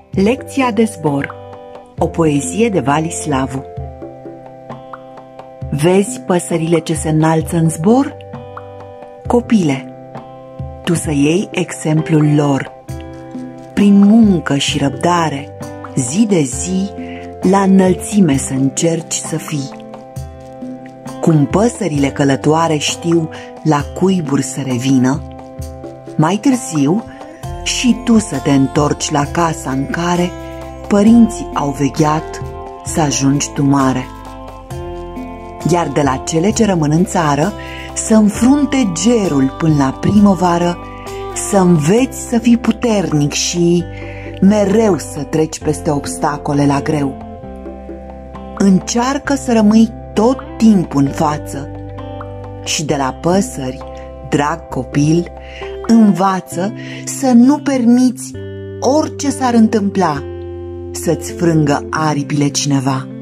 Lecția de zbor. O poezie de Vali Slavu. Vezi păsările ce se înalță în zbor? Copile, tu să iei exemplul lor. Prin muncă și răbdare, zi de zi, la înălțime să încerci să fii. Cum păsările călătoare știu la cuiburi să revină, mai târziu și tu să te întorci la casa în care părinții au vegheat să ajungi tu mare. Iar de la cele ce rămân în țară să înfrunte gerul până la primăvară, să înveți să fii puternic și mereu să treci peste obstacole la greu. Încearcă să rămâi tot timpul în față și de la păsări, drag copil, învață să nu permiți orice s-ar întâmpla să-ți frângă aripile cineva.